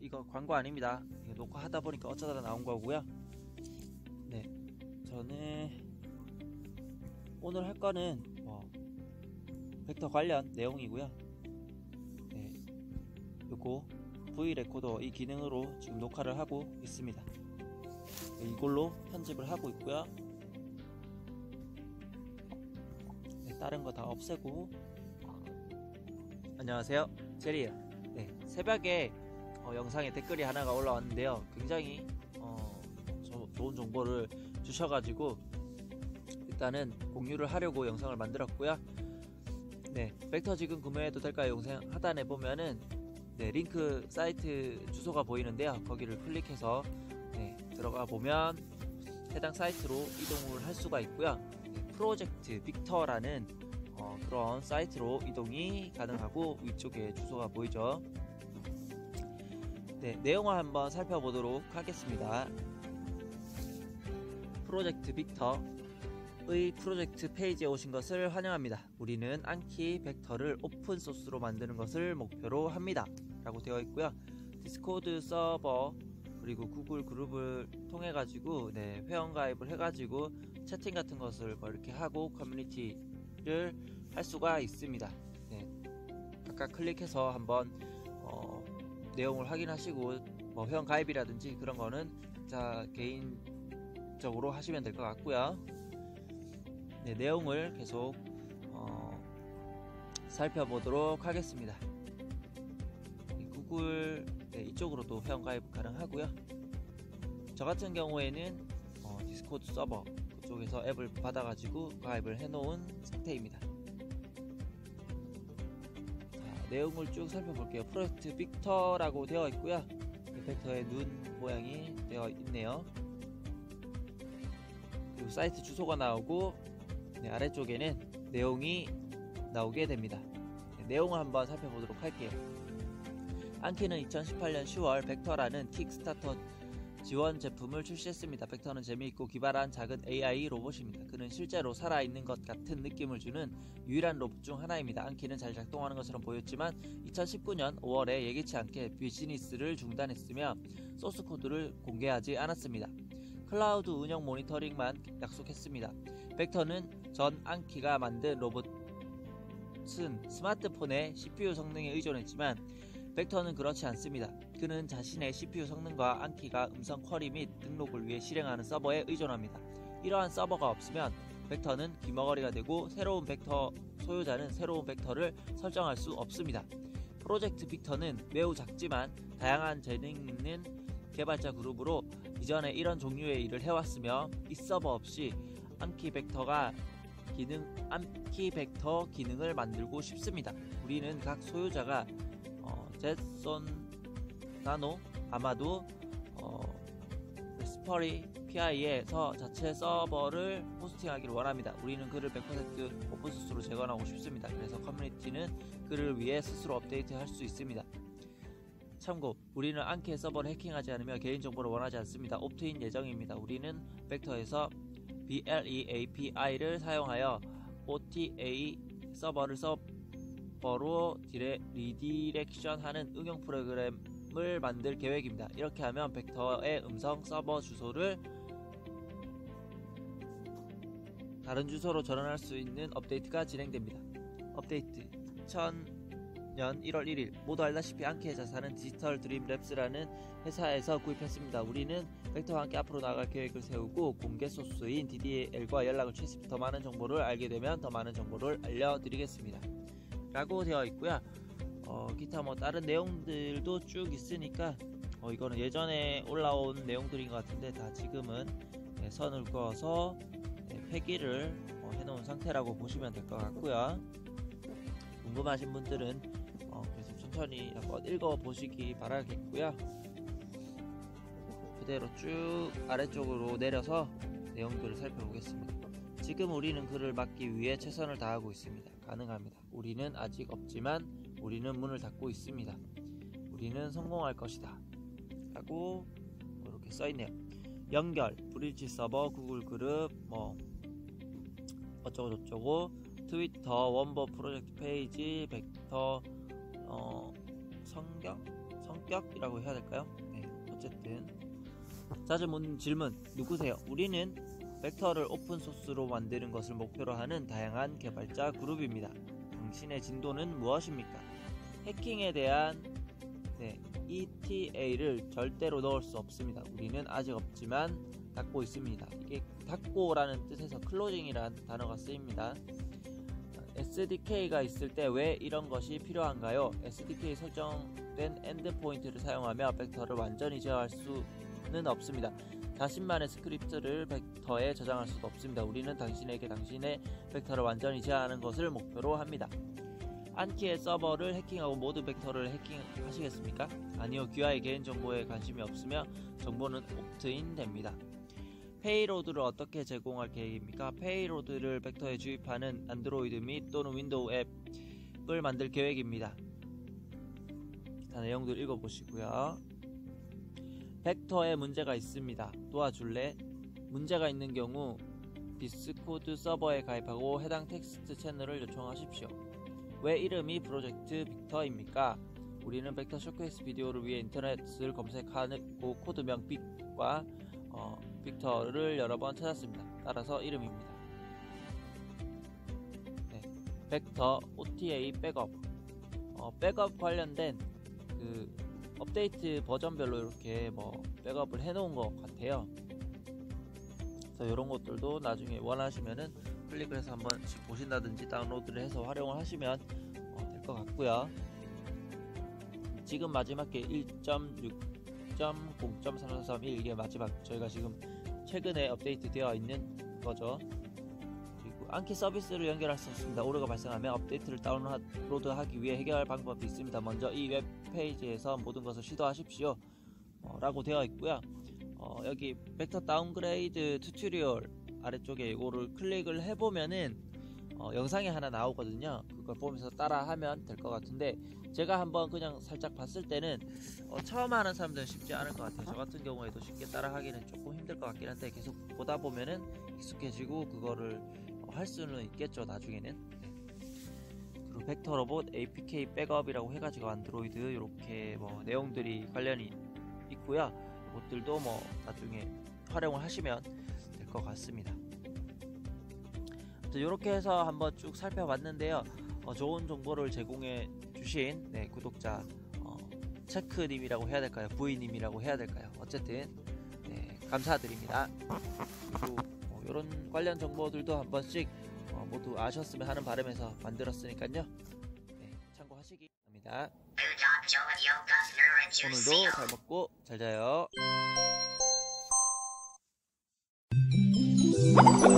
이거 광고 아닙니다. 이거 녹화하다 보니까 어쩌다 나온 거고요. 네, 저는 오늘 할 거는 벡터 관련 내용이고요. 네, 요거 V 레코더 이 기능으로 지금 녹화를 하고 있습니다. 이걸로 편집을 하고 있고요. 네, 다른 거 다 없애고. 안녕하세요, 제리예요. 네, 새벽에 영상에 댓글이 하나가 올라왔는데요. 굉장히 좋은 정보를 주셔가지고 일단은 공유를 하려고 영상을 만들었고요. 네, 벡터 지금 구매해도 될까요? 영상 하단에 보면은 링크 사이트 주소가 보이는데요. 거기를 클릭해서 들어가 보면 해당 사이트로 이동을 할 수가 있고요. 프로젝트 빅터라는 그런 사이트로 이동이 가능하고 위쪽에 주소가 보이죠. 네, 내용을 한번 살펴보도록 하겠습니다. 프로젝트 빅터의 프로젝트 페이지에 오신 것을 환영합니다. 우리는 안키 벡터를 오픈소스로 만드는 것을 목표로 합니다 라고 되어 있고요. 디스코드 서버 그리고 구글 그룹을 통해 가지고 회원 가입을 해 가지고 채팅 같은 것을 이렇게 하고 커뮤니티를 할 수가 있습니다. 각각 클릭해서 한번 내용을 확인하시고 회원 가입이라든지 그런 거는 자 개인적으로 하시면 될 것 같고요. 내용을 계속 살펴보도록 하겠습니다. 구글 이쪽으로도 회원 가입 가능하고요. 저 같은 경우에는 디스코드 서버 그쪽에서 앱을 받아가지고 가입을 해놓은 상태입니다. 자, 내용을 쭉 살펴볼게요. 프로젝트 빅터라고 되어 있고요. 벡터의 눈 모양이 되어 있네요. 그리고 사이트 주소가 나오고 아래쪽에는 내용이 나오게 됩니다. 내용을 한번 살펴보도록 할게요. 안키는 2018년 10월 벡터라는 킥스타터 지원 제품을 출시했습니다. 벡터는 재미있고 기발한 작은 AI 로봇입니다. 그는 실제로 살아있는 것 같은 느낌을 주는 유일한 로봇 중 하나입니다. 안키는 잘 작동하는 것처럼 보였지만 2019년 5월에 예기치 않게 비즈니스를 중단했으며 소스코드를 공개하지 않았습니다. 클라우드 운영 모니터링만 약속했습니다. 벡터는 전 안키가 만든 로봇은 스마트폰의 CPU 성능에 의존했지만 벡터는 그렇지 않습니다. 그는 자신의 CPU 성능과 안키가 음성 쿼리 및 등록을 위해 실행하는 서버에 의존합니다. 이러한 서버가 없으면 벡터는 귀머거리가 되고 새로운 벡터 소유자는 새로운 벡터를 설정할 수 없습니다. 프로젝트 빅터는 매우 작지만 다양한 재능 있는 개발자 그룹으로 이전에 이런 종류의 일을 해왔으며 이 서버 없이 안키 벡터 기능을 만들고 싶습니다. 우리는 각 소유자가 제손 나노 아마도 스퍼리 PI에서 자체 서버를 호스팅하기를 원합니다. 우리는 글을 100% 오픈소스로 재건하고 싶습니다. 그래서 커뮤니티는 그를 위해 스스로 업데이트할 수 있습니다. 참고, 우리는 안키의 서버를 해킹하지 않으며 개인정보를 원하지 않습니다. 옵트인 예정입니다. 우리는 벡터에서 BLE API를 사용하여 OTA 서버로 리디렉션하는 응용 프로그램을 만들 계획입니다. 이렇게 하면 벡터의 음성 서버 주소를 다른 주소로 전환할 수 있는 업데이트가 진행됩니다. 업데이트 2000년 1월 1일 모두 알다시피 안키의 자산은 디지털 드림랩스라는 회사에서 구입했습니다. 우리는 벡터와 함께 앞으로 나아갈 계획을 세우고 공개 소스인 DDL과 연락을 취했습니다. 더 많은 정보를 알게 되면 더 많은 정보를 알려드리겠습니다 라고 되어 있고요. 기타 다른 내용들도 쭉 있으니까 이거는 예전에 올라온 내용들인 것 같은데 다 지금은 선을 그어서 폐기를 해놓은 상태라고 보시면 될 것 같고요. 궁금하신 분들은 계속 천천히 한번 읽어보시기 바라겠고요. 그대로 쭉 아래쪽으로 내려서 내용들을 살펴보겠습니다. 지금 우리는 그를 막기 위해 최선을 다하고 있습니다. 가능합니다. 우리는 아직 없지만 우리는 문을 닫고 있습니다. 우리는 성공할 것이다 라고 이렇게 써있네요. 연결, 브릿지 서버, 구글 그룹 어쩌고저쩌고, 트위터, 원버 프로젝트 페이지, 벡터 성격 합격이라고 해야 될까요? 네, 어쨌든 자주 질문 누구세요? 우리는 벡터를 오픈소스로 만드는 것을 목표로 하는 다양한 개발자 그룹입니다. 당신의 진도는 무엇입니까? 해킹에 대한 ETA를 절대로 넣을 수 없습니다. 우리는 아직 없지만 닫고 있습니다. 이게 닫고라는 뜻에서 클로징이라는 단어가 쓰입니다. SDK가 있을 때 왜 이런 것이 필요한가요? SDK 설정된 엔드포인트를 사용하며 벡터를 완전히 제어할 수는 없습니다. 자신만의 스크립트를 벡터에 저장할 수도 없습니다. 우리는 당신에게 당신의 벡터를 완전히 제어하는 것을 목표로 합니다. 안키의 서버를 해킹하고 모든 벡터를 해킹하시겠습니까? 아니요, 귀하의 개인정보에 관심이 없으며 정보는 옵트인 됩니다. 페이로드를 어떻게 제공할 계획입니까? 페이로드를 벡터에 주입하는 안드로이드 및 또는 윈도우 앱을 만들 계획입니다. 자, 내용들 읽어보시고요. 벡터에 문제가 있습니다. 도와줄래? 문제가 있는 경우 디스코드 서버에 가입하고 해당 텍스트 채널을 요청하십시오. 왜 이름이 프로젝트 빅터입니까? 우리는 벡터 쇼케이스 비디오를 위해 인터넷을 검색하고 코드명 빅과 빅터를 여러 번 찾았습니다. 따라서 이름입니다. 벡터 OTA 백업 백업 관련된 그 업데이트 버전별로 이렇게 백업을 해놓은 것 같아요. 그래서 이런 것들도 나중에 원하시면은 클릭을 해서 한번 보신다든지 다운로드를 해서 활용을 하시면 될 것 같고요. 지금 마지막 게 1.6.0.3431 이게 마지막 저희가 지금 최근에 업데이트 되어 있는 거죠. 그리고 안키 서비스를 연결할 수 있습니다. 오류가 발생하면 업데이트를 다운로드하기 위해 해결할 방법이 있습니다. 먼저 이 웹페이지에서 모든 것을 시도하십시오 라고 되어 있고요. 여기 벡터 다운그레이드 튜토리얼 아래쪽에 이거를 클릭을 해보면은 영상이 하나 나오거든요. 그걸 보면서 따라하면 될 것 같은데 제가 한번 그냥 살짝 봤을 때는 처음 하는 사람들은 쉽지 않을 것 같아요. 저 같은 경우에도 쉽게 따라하기는 조금 힘들 것 같긴 한데 계속 보다 보면은 익숙해지고 그거를 할 수는 있겠죠, 나중에는. 그리고 벡터 로봇 APK 백업이라고 해가지고 안드로이드 이렇게 내용들이 관련이 있고요. 이것들도 나중에 활용을 하시면 될 것 같습니다. 이렇게 해서 한번 쭉 살펴봤는데요. 좋은 정보를 제공해 주신 구독자 체크님이라고 해야 될까요? 부인님이라고 해야 될까요? 어쨌든 감사드립니다. 그리고 이런 관련 정보들도 한 번씩 모두 아셨으면 하는 바람에서 만들었으니까요. 참고하시기 바랍니다. 오늘도 잘 먹고 잘 자요.